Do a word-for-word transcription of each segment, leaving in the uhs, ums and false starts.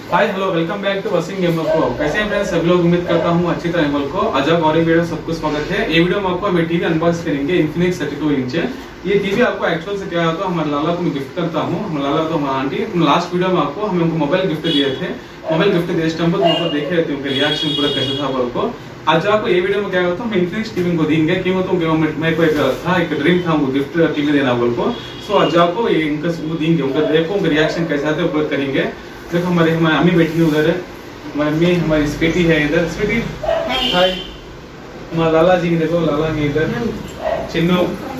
Hi hello welcome back to Waseem gamer को। कैसे हैं फ्रेंड्स सभी लोग, उम्मीद करता हूं अच्छी तरह हैं को। आज आप और एक वीडियो सबको स्वागत है। ये वीडियो में आपको हम टीवी अनबॉक्स करेंगे इन्फिनिक्स थर्टी टू इंच। ये टीवी आपको एक्चुअल से क्या होता है, हमारे लाला को मैं गिफ्ट करता हूं। हमारे लाला तो हमारा आंटी लास्ट वीडियो में आपको हम उनको मोबाइल गिफ्ट दिए थे। मोबाइल गिफ्ट दिए टाइम पर तुम देखे रहे थे उनका रिएक्शन पूरा कैसा था बोल को। आज आपको ये वीडियो में क्या होता है, हम इन्फिनिक्स टीवी को देंगे क्यों तो मेरे को एक था एक ड्रीम था उनको गिफ्ट टीवी देना बोल को। सो आज आपको ये इनका वो देंगे, उनका देखो उनका रिएक्शन कैसा था ऊपर करेंगे। देखो हमारे हमारी अम्मी बैठी है उधर, हमारी अम्मी हमारी स्वीटी है इधर। स्वीटी हाय। हमारा लाला जी देखो, लाला जी इधर, चिन्नू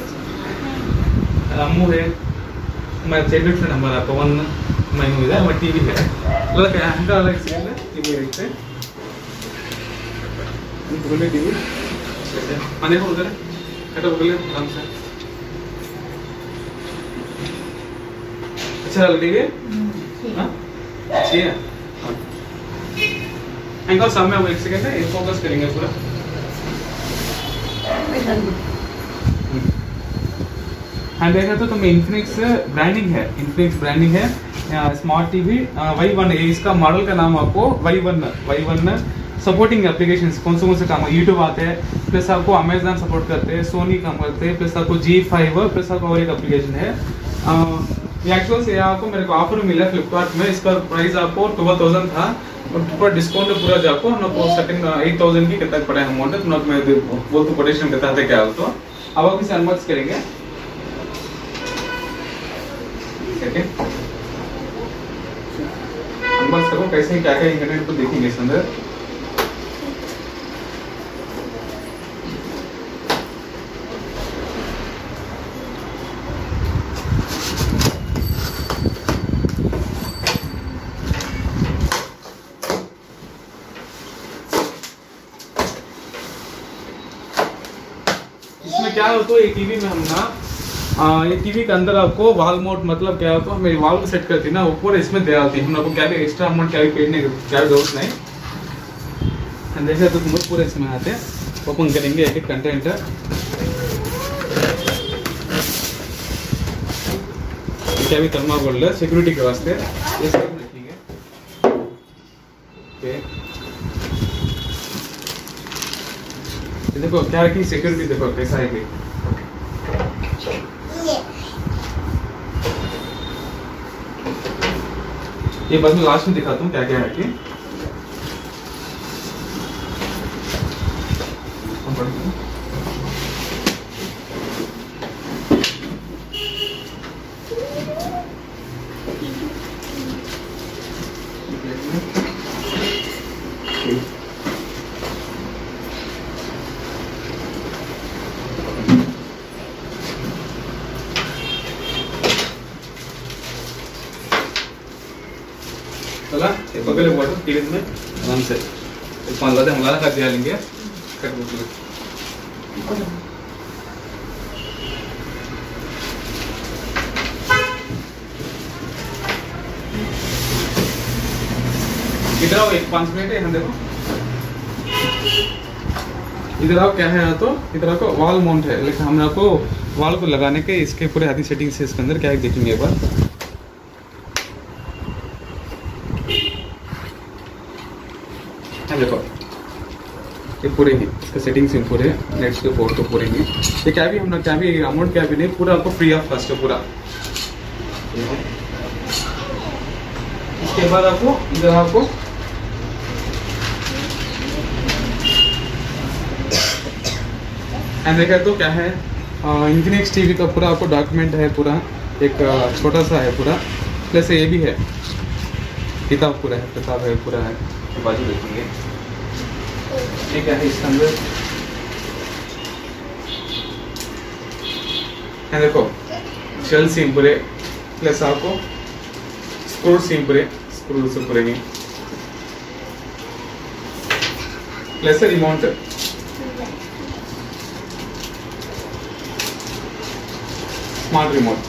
अम्मू है, हमारा चैनल फ्रेंड हमारा पवन मैनू इधर। हमारा टीवी है लाला क्या है, लाला एक सेकंड टीवी देखते हैं। बोले टीवी आने को उधर हटो बोले आराम से। अच्छा लग रही है हां अच्छी है। एंगल सामने हम एक सेकंड है, फोकस करेंगे पूरा। हाँ देखा तो तुम इन्फिनिक्स ब्रांडिंग है, इन्फिनिक्स ब्रांडिंग है स्मार्ट टीवी वाई वन। इसका मॉडल का नाम आपको Y one Y one supporting applications कौन से कौन से काम है, यूट्यूब आते हैं, प्लस आपको अमेजन सपोर्ट करते हैं, सोनी काम करते हैं, प्लस आपको जी फाइव, प्लस आपको और एक एप्लीकेशन है। ये एक्चुअल से आपको मेरे को ऑफर मिला फ्लिपकार्ट में। इसका प्राइस आपको ट्वेल्व थाउजेंड था और पूरा डिस्काउंट पूरा जाको हम आपको सेकंड एट थाउजेंड की कितना पड़ा है अमाउंट। तुम लोग मैं बोल तो कोटेशन कितना था क्या तो अब आप इसे अनबॉक्स करेंगे। सेकंड अनबॉक्स करो कैसे क्या क्या इंटरनेट पर देखेंगे इस अंदर। इसमें क्या होता है, ये टीवी में हम ना आ, ये टीवी के अंदर आपको वॉल माउंट मतलब क्या होता है, हमें वॉल को सेट करती है ना ऊपर इसमें दे आती है। हम आपको क्या भी एक्स्ट्रा अमाउंट क्या भी पेड नहीं क्या जरूरत नहीं। देखिए तो तुम पूरे इसमें आते हैं, ओपन करेंगे एक एक कंटेंट। क्या भी थर्माकोल है सिक्योरिटी के वास्ते, ये सब रखेंगे। ओके देखो क्या की सिक्योरिटी देखो कैसा है कि ये बस मैं लास्ट में दिखाता हूँ क्या क्या है कि चला ये पकड़े वाटर टीवी में आराम से पान लाते हम लाला का दिया लेंगे कट बोल। इधर आओ एक पांच मिनट है, देखो इधर आओ क्या है तो इधर आपको वॉल माउंट है, लेकिन हम आपको वॉल को लगाने के इसके पूरे आदि सेटिंग्स है इसके अंदर क्या है देखेंगे एक बार। देखो ये पूरे ही इसका सेटिंग्स भी पूरे नेट्स के पोर्ट तो पूरे ही। ये क्या भी हम ना क्या भी अमाउंट क्या भी नहीं, पूरा आपको फ्री ऑफ कॉस्ट है पूरा। इसके बाद आपको इधर आपको एंड देखा तो क्या है इन्फिनिक्स टीवी का पूरा आपको डॉक्यूमेंट है, पूरा एक छोटा सा है पूरा, प्लस ये भी है किताब पूरा है, किताब है पूरा है बाजू देखेंगे। ये क्या है इसके अंदर है देखो शेल सीम पूरे, प्लस आपको स्क्रू सीम पूरे, स्क्रू से पूरे नहीं, प्लस रिमोट स्मार्ट रिमोट।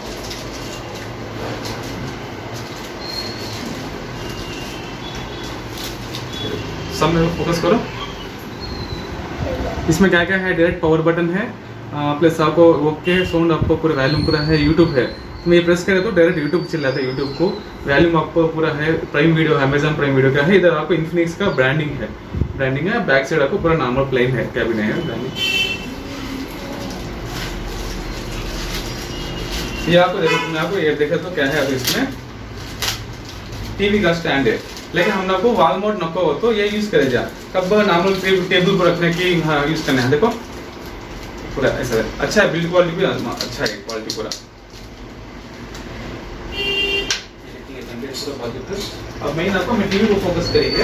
सब में फोकस करो। इसमें क्या क्या है, डायरेक्ट पावर बटन है, प्लस आपको ओके साउंड आपको पूरा वॉल्यूम पूरा है, यूट्यूब है, मैं ये प्रेस करें तो डायरेक्ट यूट्यूब चल जाता है। यूट्यूब को वैल्यूम आपको पूरा है, prime video, Amazon prime video का है। इधर आपको इन्फिनिक्स का ब्रांडिंग है, ब्रांडिंग है। बैक साइड आपको पूरा नॉर्मल प्लेन है, कैबिन है ब्रांडिंग। ये आपको देखो, मैं आपको ये देखे तो क्या है, अभी इसमें टीवी का स्टैंड है, लेकिन हम लोग को वॉल माउंट नको हो तो ये यूज करे जा, कब नॉर्मल टेबल पर रखने की यूज करना है। देखो पूरा ऐसा है, अच्छा है, बिल्ड क्वालिटी भी अच्छा है, क्वालिटी पूरा। अब मेन आपको मैं टीवी को फोकस करेंगे,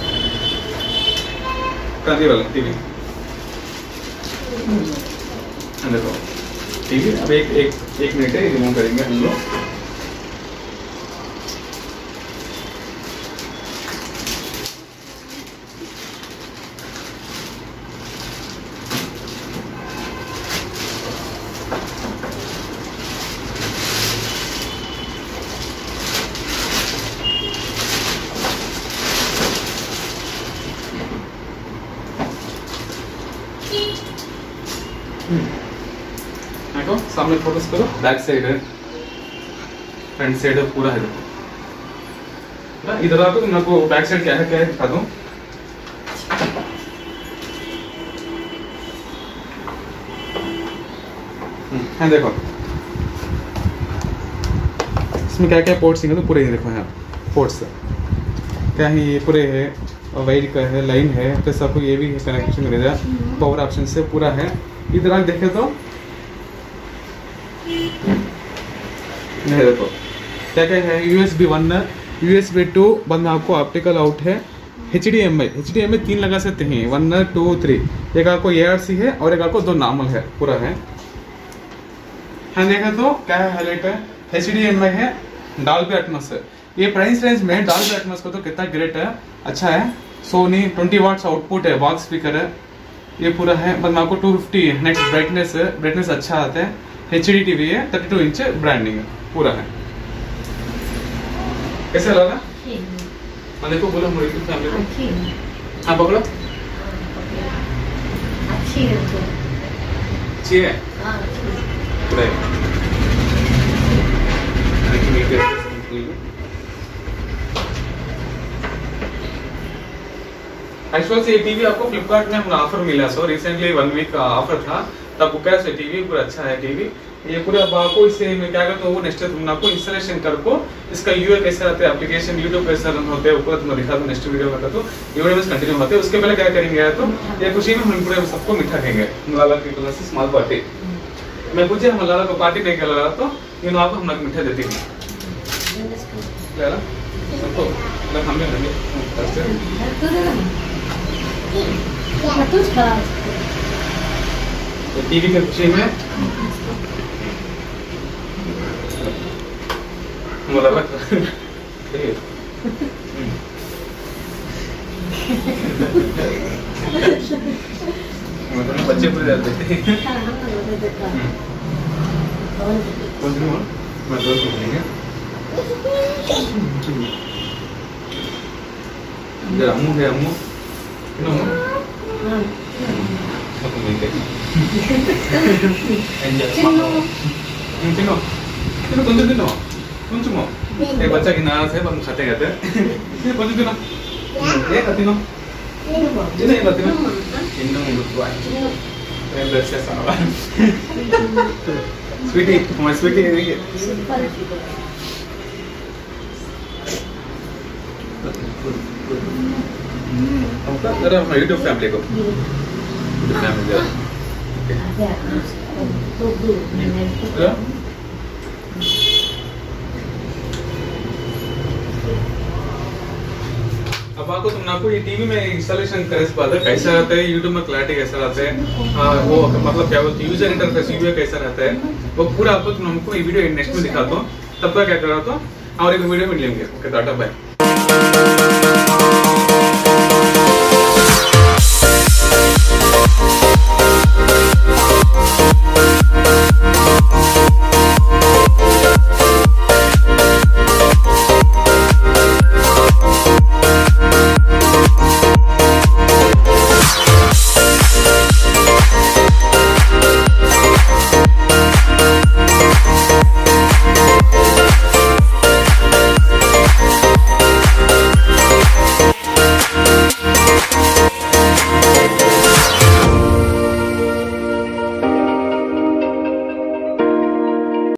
कांदी वाला टीवी। देखो टीवी, अब एक एक एक मिनट है, रिमूव करेंगे हम लोग। देखो सामने फोकस करो, बैक साइड है, फ्रंट साइड है, पूरा है। देखो इधर आपको तुम आपको बैक साइड क्या है क्या है दिखा दूं। हाँ देखो इसमें क्या क्या पोर्ट्स हैं, तो पूरे ही देखो यहाँ पोर्ट्स क्या है, ये पूरे है, वाइड का है, लाइन है, प्लस आपको ये भी कनेक्शन मिलेगा, पावर ऑप्शन से पूरा है। इधर आप देखें तो नहीं, देखो क्या क्या है, यूएसबी वन, यूएसबी टू, बाद में आपको ऑप्टिकल आउट है, H D M I, H D M I तीन लगा सकते हैं, वन टू थ्री, एक आपको ए आर सी है और एक आपको दो नॉर्मल है, पूरा है। हाँ देखा तो क्या है, हाईलाइट है, एच डी एम आई है, डॉल्बी एटमॉस है। ये प्राइस रेंज में डॉल्बी एटमॉस को तो कितना ग्रेट है, अच्छा है। सोनी ट्वेंटी वाट्स आउटपुट है, बॉक्स स्पीकर है, ये पूरा है। बाद में आपको टू फिफ्टी नेक्स्ट ब्राइटनेस है, ब्राइटनेस अच्छा आता है, एच डी टीवी है, थर्टी टू इंच ब्रांडिंग है, पूरा है। कैसे लगा? मैंने को बोला मेरी फैमिली को हाँ पकड़ो, अच्छी है, अच्छी है पूरा है। एक्चुअली से ये टीवी आपको फ्लिपकार्ट में हमें ऑफर मिला, सो रिसेंटली वन वीक का ऑफर था, तब बुका से टीवी पूरा अच्छा है टीवी। ये पूरा आपको इससे मैं क्या करता हूँ, नेक्स्ट तुम आपको इंस्टॉलेशन कर को इसका यूआई कैसे आता है, एप्लीकेशन यूट्यूब कैसे रन होते हैं, ऊपर तुम दिखा दो नेक्स्ट वीडियो में, तो ये वीडियो में कंटिन्यू होते हैं। उसके पहले क्या करेंगे तो ये खुशी में हम पूरे सबको मिठा देंगे, लाला की तरफ से स्मॉल पार्टी। मैं पूछे हम लाला को पार्टी नहीं कर रहा, तो इन आपको हम लोग मिठा देते हैं लाला सबको, मतलब हम लोग टीवी के खुशी में बच्चे पूरे जाते हैं। अम्मू है, अम्मू కొంచెం తిను కొంచెము ఏ బచ్చాకి నాసే మనం ఖతే గతే కొంచెం తిను ఏ తిను తిను ఏ తిను తిను ముందుకు ఏ బ్రష్ చేస్తావా స్వీటీ మై స్వీటీ हमका जरा हम यूट्यूब फैमिली को यूट्यूब फैमिली जरा अब आपको तुम आपको ये टीवी में इंस्टॉलेशन करे इस बात है कैसा रहता है, यूट्यूब में क्लैरिटी कैसा रहता है, आ, वो मतलब क्या बोलते हैं यूजर इंटरफेस यूआई कैसा रहता है, वो पूरा आपको तुम हमको ये वीडियो नेक्स्ट में दिखाता हूँ। तब तक क्या कर रहा था और एक वीडियो में लेंगे। Okay tata bye.